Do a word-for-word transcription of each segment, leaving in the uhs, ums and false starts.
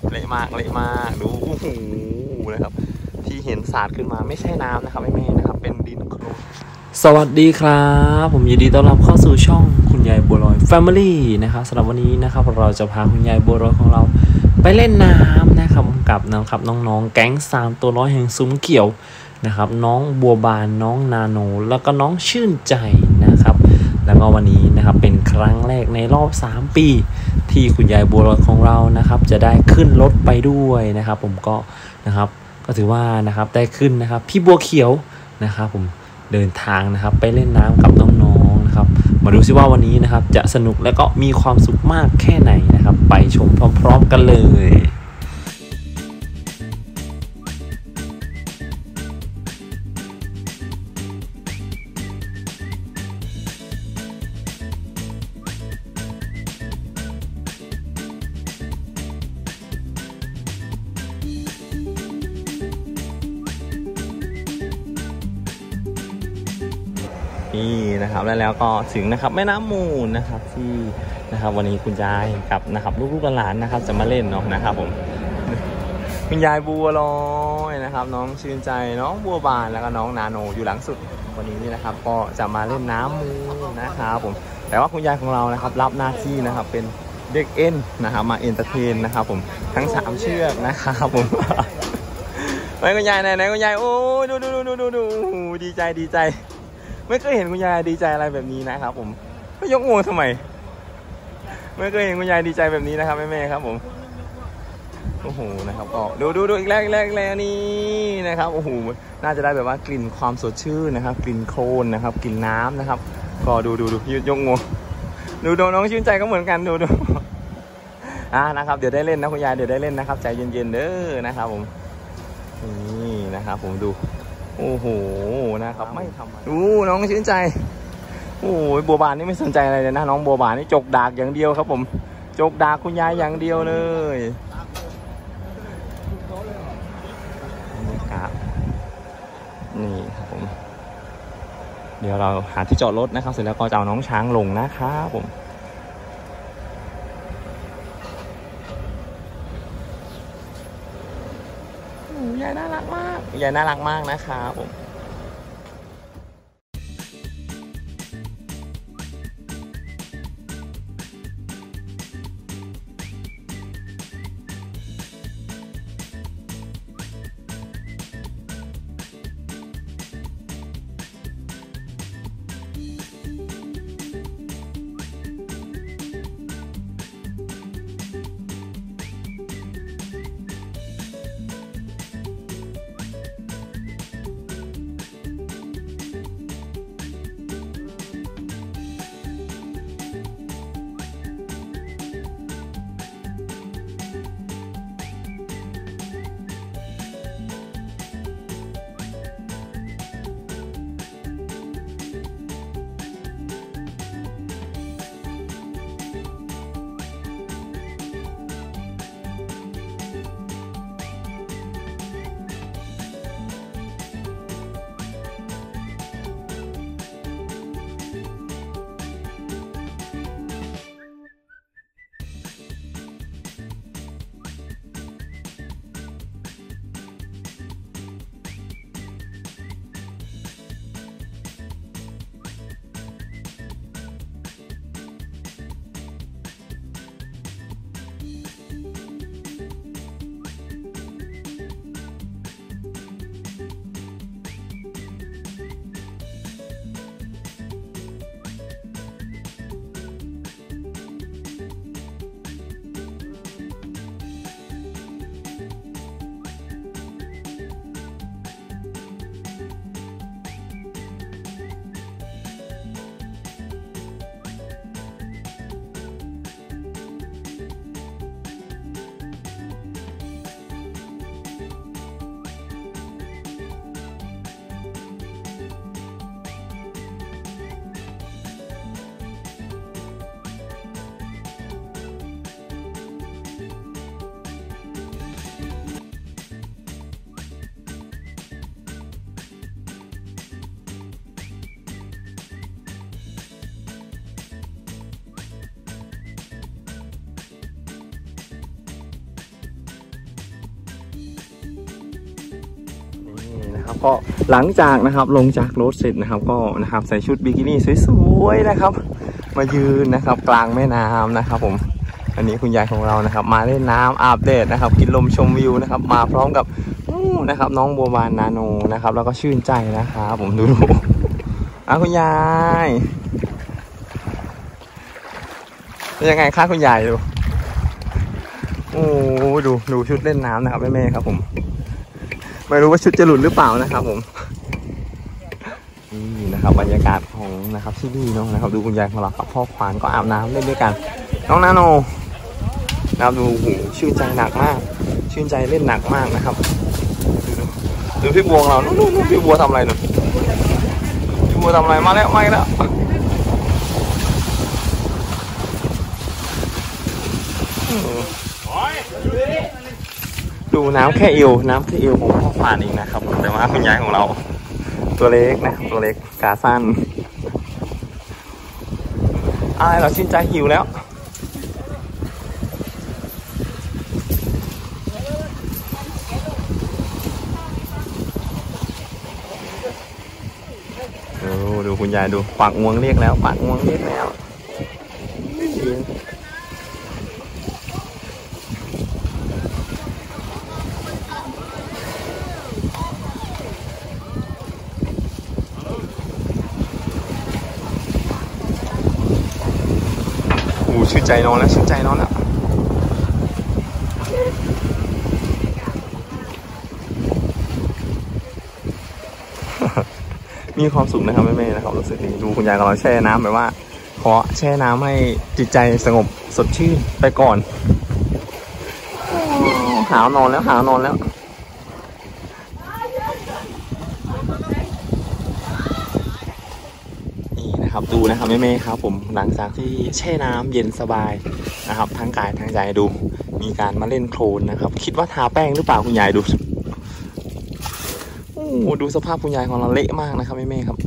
เละมากเละมากดูโอ้โหนะครับที่เห็นสาดขึ้นมาไม่ใช่น้ำนะครับไม่แม่นะครับเป็นดินโคลนสวัสดีครับผมยินดีต้อนรับเข้าสู่ช่องคุณยายบัวลอย Family นะครับสำหรับวันนี้นะครับเราจะพาคุณยายบัวลอยของเราไปเล่นน้ำนะครับกับนะครับน้องๆแก๊งสามตัวน้อยแห่งซุ้มเกี่ยวนะครับน้องบัวบานน้องนาโนแล้วก็น้องชื่นใจนะครับแล้วก็วันนี้นะครับเป็นครั้งแรกในรอบสามปีที่คุณยายบัวลอยของเรานะครับจะได้ขึ้นรถไปด้วยนะครับผมก็นะครับก็ถือว่านะครับได้ขึ้นนะครับพี่บัวเขียวนะครับผมเดินทางนะครับไปเล่นน้ำกับน้องๆนะครับมาดูซิว่าวันนี้นะครับจะสนุกและก็มีความสุขมากแค่ไหนนะครับไปชมพร้อมๆกันเลยนี่นะครับแล้วแล้วก็ถึงนะครับแม่น้ำมูลนะครับที่นะครับวันนี้คุณยายกับนะครับลูกๆหลานนะครับจะมาเล่นเนาะนะครับผมคุณยายบัวลอยนะครับน้องชื่นใจน้องบัวบานแล้วก็น้องนาโนอยู่หลังสุดวันนี้นี่นะครับก็จะมาเล่นน้ำมูลนะครับผมแต่ว่าคุณยายของเรานะครับรับหน้าที่นะครับเป็นเด็กเอ็นนะครับมาเอนเตอร์เทนนะครับผมทั้งสามเชือกนะครับผมไปคุณยายไหนไหนคุณยายโอ้ดูดูดูดูดูดีใจดีใจไม่เคยเห็นคุณยายดีใจอะไรแบบนี้นะครับผมไม่ยกงวงทำไมไม่เคยเห็นคุณยายดีใจแบบนี้นะครับแม่ๆครับผมโอ้โหนะครับก็ดูดูดูอีกแล้วอีกแล้วอีกแล้วนี่นะครับโอ้โหน่าจะได้แบบว่ากลิ่นความสดชื่นนะครับกลิ่นโคลนนะครับกลิ่นน้ำนะครับก็ดูดูดูยกงวงดูดูน้องชื่นใจก็เหมือนกันดูดูอ่านะครับเดี๋ยวได้เล่นนะคุณยายเดี๋ยวได้เล่นนะครับใจเย็นๆเด้อนะครับผมนี่นะครับผมดูโอ้โหนะครับไม่ทำอู้น้องชื่นใจโอ้ยบัวบานนี่ไม่สนใจอะไรเลยนะน้องบัวบานนี่จกดากอย่างเดียวครับผมจกดากคุณยายอย่างเดียวเลยนี่ครับนี่ครับผมเดี๋ยวเราหาที่จอดรถนะครับเสร็จแล้วก็จะเอาน้องช้างลงนะครับผมยายน่ารักมากยายน่ารักมากนะครับผมนะครับก็หลังจากนะครับลงจากรถเสร็จนะครับก็นะครับใส่ชุดบิกินี่สวยๆนะครับมายืนนะครับกลางแม่น้ำนะครับผมอันนี้คุณยายของเรานะครับมาเล่นน้ำอาบแดดนะครับกินลมชมวิวนะครับมาพร้อมกับนะครับน้องบัวบานนาโนนะครับแล้วก็ชื่นใจนะครับผมดูดูอ่ะคุณยายเป็นยังไงคะคุณยายดูโอ้ดูดูชุดเล่นน้ำนะครับแม่ๆครับผมไม่รู้ว่าชุดจะหลุดหรือเปล่านะครับผมนี่นะครับบรรยากาศของนะครับที่นี่น้องนะครับดูคุณยายของเรากับพ่อควานก็อาบน้ำเล่นด้วยกันน้องนาโนนะครับดูหูชื่นใจหนักมากชื่นใจเล่นหนักมากนะครับดูพี่บัวเรานู่นพี่บัวทำอะไรหนูพี่บัวทำอะไรมาแล้วมาแล้วดูน้ำแค่เอวน้ำแค่เอวของพ่อควานเองนะครับแต่ว่าคุณยายของเราตัวเล็กนะตัวเล็กขาสั้นอะไรเราชื่นใจหิวแล้วดูดูคุณยายดูปากงวงเรียกแล้วปากงวงเรียกแล้วชื่นใจนอนแล้วชื่นใจนอนแล้วมีความสุขนะครับแม่ๆนะครับรู้สึกดีดูคุณยายกำลังแช่น้ำแบบว่าขอแช่น้ำให้จิตใจสงบสดชื่นไปก่อนหาวนอนแล้วหาวนอนแล้วดูนะครับแม่ๆครับผมหลังจากที่แช่น้ำเย็นสบายนะครับทั้งกายทั้งใจดูมีการมาเล่นโคลนนะครับคิดว่าทาแป้งหรือเปล่าคุณยายดูโอ้ดูสภาพคุณยายของเราเละมากนะครับแม่ๆครับ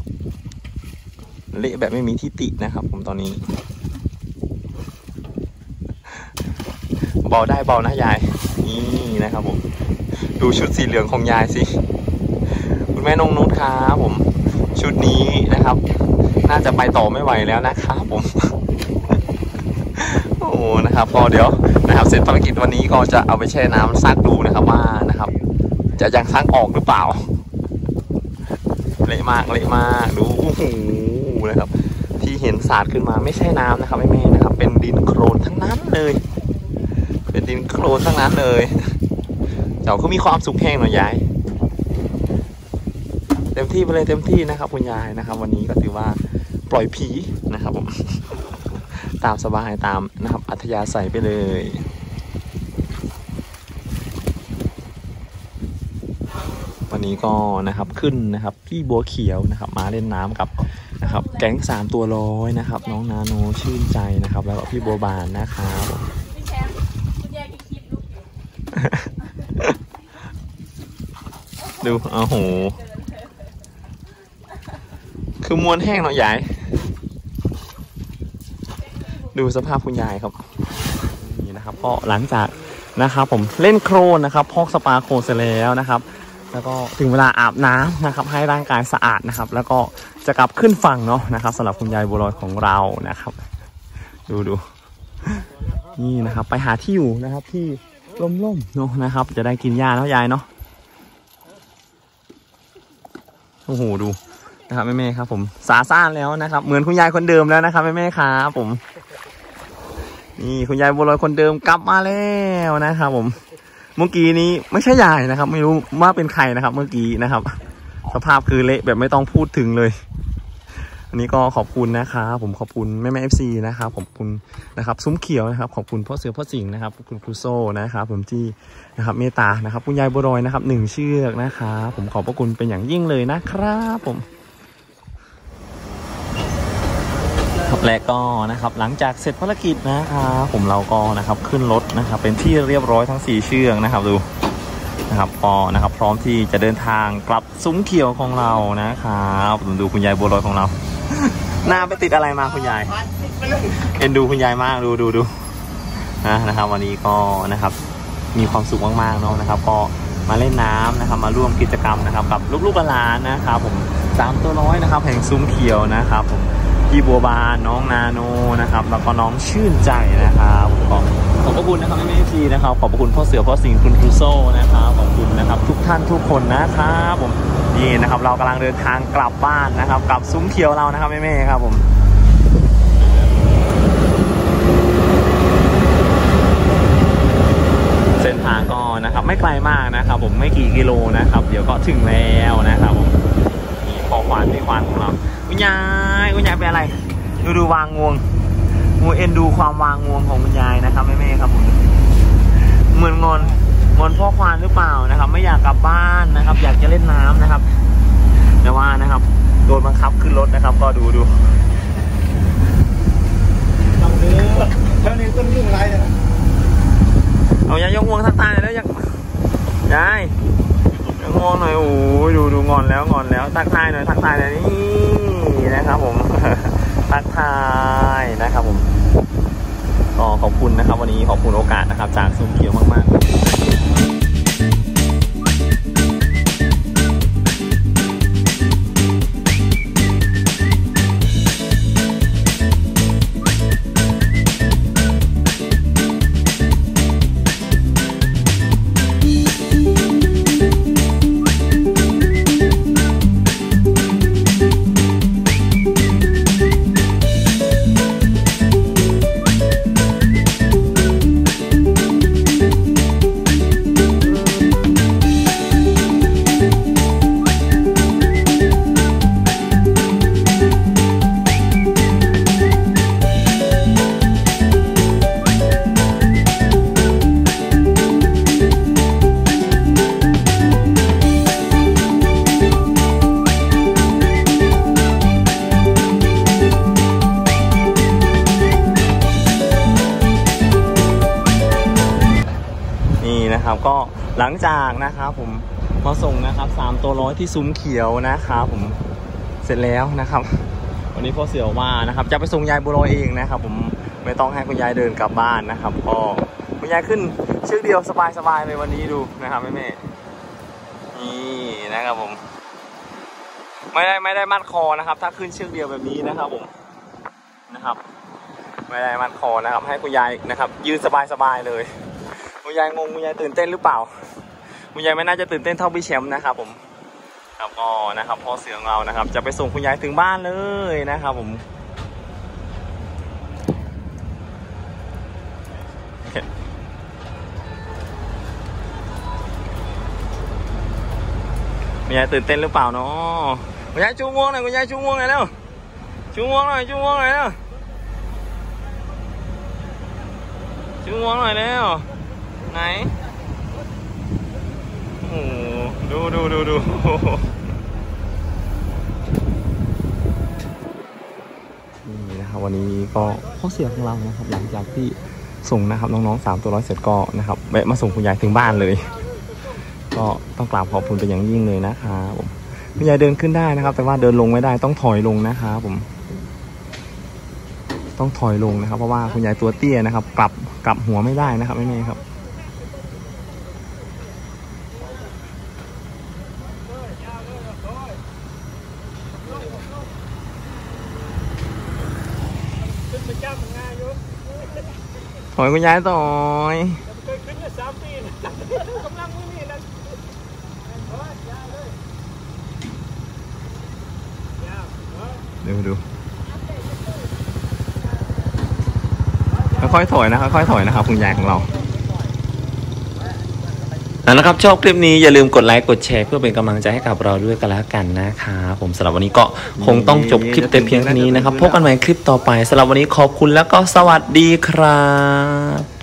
เละแบบไม่มีที่ตินะครับผมตอนนี้เบาได้เบานะยายนี่นะครับผมดูชุดสีเหลืองของยายสิคุณแม่นงนุชครับผมชุดนี้นะครับน่าจะไปต่อไม่ไหวแล้วนะครับผมโอ้นะครับก็เดี๋ยวนะครับเสร็จภารกิจวันนี้ก็จะเอาไปแช่น้ำซักดูนะครับว่านะครับจะยังซักออกหรือเปล่าเละมากเละมากดูโอ้โหนะครับที่เห็นสาดขึ้นมาไม่ใช่น้ำนะครับแม่ๆนะครับเป็นดินโคลนทั้งนั้นเลยเป็นดินโคลนทั้งนั้นเลยเดี๋ยวก็มีความสุขแห้งหน่อยยายเต็มที่ไปเลยเต็มที่นะครับคุณยายนะครับวันนี้ก็ถือว่าปล่อยผีนะครับผมตามสบายตามนะครับอัธยาศัยไปเลยวันนี้ก็นะครับขึ้นนะครับพี่บัวเขียวนะครับมาเล่นน้ำกับนะครับแก๊งสามตัวร้อยนะครับน้องนาโนชื่นใจนะครับแล้วก็พี่บัวบานนะครับดูโอ้โหคือมวลแห้งเนาะยายดูสภาพคุณยายครับนี่นะครับก็หลังจากนะครับผมเล่นโคลนนะครับพอกสปาโคลนเสร็จแล้วนะครับแล้วก็ถึงเวลาอาบน้ำนะครับให้ร่างกายสะอาดนะครับแล้วก็จะกลับขึ้นฝั่งเนาะนะครับสำหรับคุณยายบัวลอยของเรานะครับดูดูนี่นะครับไปหาที่อยู่นะครับที่ร่มๆเนาะนะครับจะได้กินหญ้าเนาะยายเนาะโอ้โหดูนะครับแม่ๆครับผมสาซ่านแล้วนะครับเหมือนคุณยายคนเดิมแล้วนะครับแม่ๆครับผมนี่คุณยายบัวลอยคนเดิมกลับมาแล้วนะครับผมเมื่อกี้นี้ไม่ใช่ยายนะครับไม่รู้ว่าเป็นใครนะครับเมื่อกี้นะครับสภาพคือเละแบบไม่ต้องพูดถึงเลยอันนี้ก็ขอบคุณนะครับผมขอบคุณแม่แม่เอฟซีนะครับขอบคุณนะครับซุ้มเขียวนะครับขอบคุณพ่อเสือพ่อสิงห์นะครับขอบคุณครูโซ่นะครับผมที่นะครับเมตตานะครับคุณยายบัวลอยนะครับหนึ่งเชือกนะครับผมขอบพระคุณเป็นอย่างยิ่งเลยนะครับผมและก็นะครับหลังจากเสร็จภารกิจนะครับผมเราก็นะครับขึ้นรถนะครับเป็นที่เรียบร้อยทั้งสี่เชือกนะครับดูนะครับก็นะครับพร้อมที่จะเดินทางกลับซุ้มเขียวของเรานะครับดูคุณยายบัวลอยของเราหน้าไปติดอะไรมาคุณยายเอ็นดูคุณยายมากดูดูดูนะนะครับวันนี้ก็นะครับมีความสุขมากๆเนาะนะครับก็มาเล่นน้ำนะครับมาร่วมกิจกรรมนะครับกับลูกๆหลานนะครับผมสามตัวร้อยนะครับแห่งซุ้มเขียวนะครับผมพี่บัวบานน้องนาโนนะครับแล้วก็น้องชื่นใจนะครับขอขอบพระคุณนะครับแม่พีนะครับขอบพระคุณพ่อเสือพ่อสิงห์คุณครูโซ่นะครับขอบคุณนะครับทุกท่านทุกคนนะครับผมนี่นะครับเรากำลังเดินทางกลับบ้านนะครับกลับซุ้มเขียวเรานะครับแม่ๆครับผมเส้นทางก็นะครับไม่ไกลมากนะครับผมไม่กี่กิโลนะครับเดี๋ยวก็ถึงแล้วนะครับผมนี่พอควานที่ควานของเราคุณยายคุณยายเป็นอะไรดูดูวางงวงงูเอ็นดูความวางงวงของคุณยายนะครับแม่ๆครับผมเหมือนงอนงอนพ่อควานหรือเปล่านะครับไม่อยากกลับบ้านนะครับอยากจะเล่นน้ำนะครับแต่ว่านะครับโดนบังคับขึ้นรถนะครับก็ดูดูเอาเนื้อแล้วนี่ต้นยุ่งอะไรเนี่ยเอายายยกงวงทักทายแล้วยังยายยกงวงหน่อยโอ้ยดูดูงอนแล้วงอนแล้วทักทายหน่อยทักทายหน่อยนี่นะครับผมทักทายนะครับผมก็ขอบคุณนะครับวันนี้ขอบคุณโอกาสนะครับจากซุ้มเขียวมากๆนะครับก็หลังจากนะครับผมมาส่งนะครับสามตัวร้อยที่ซุ้มเขียวนะครับผมเสร็จแล้วนะครับวันนี้พ่อเสือว่านะครับจะไปส่งยายบัวลอยเองนะครับผมไม่ต้องให้คุณยายเดินกลับบ้านนะครับก็คุณยายขึ้นเชือกเดียวสบายๆเลยวันนี้ดูนะครับแม่ๆนี่นะครับผมไม่ได้ไม่ได้มัดคอนะครับถ้าขึ้นเชือกเดียวแบบนี้นะครับผมนะครับไม่ได้มัดคอนะครับให้คุณยายนะครับยืนสบายๆเลยคุณยายงงคุณยายตื่นเต้นหรือเปล่าคุณยายไม่น่าจะตื่นเต้นเท่าพี่แชมป์นะครับผมครับก็นะครับพ่อเสือของเรานะครับจะไปส่งคุณยายถึงบ้านเลยนะครับผมคุณยายตื่นเต้นหรือเปล่าเนาะคุณยายชูงวงหน่อยคุณยายชูงวงหน่อยแล้วชูงวงหน่อยชูงวงหน่อยแล้วชูงวงหน่อยแล้วไหนโอ้ดูดูดูดูนี่นะครับวันนี้ก็ข้อเสียของเรานะครับหลังจากที่ส่งนะครับน้องๆสามตัวร้อยเสร็จก็นะครับแวะมาส่งคุณยายถึงบ้านเลยก็ต้องกราบขอบคุณเป็นอย่างยิ่งเลยนะครับผมคุณยายเดินขึ้นได้นะครับแต่ว่าเดินลงไม่ได้ต้องถอยลงนะครับผมต้องถอยลงนะครับเพราะว่าคุณยายตัวเตี้ยนะครับกลับกลับหัวไม่ได้นะครับไม่ไม่ครับถอยคุณยายต่อยดูดูค่อยๆถอยนะครับค่อยๆถอยนะครับคุณยายของเรานะครับชอบคลิปนี้อย่าลืมกดไลค์กดแชร์เพื่อเป็นกำลังใจให้กับเราด้วยกันแล้วกันนะครับผมสำหรับวันนี้ก็คงต้องจบคลิปแต่เพียงเท่านี้นะครับพบกันใหม่คลิปต่อไปสำหรับวันนี้ขอบคุณแล้วก็สวัสดีครับ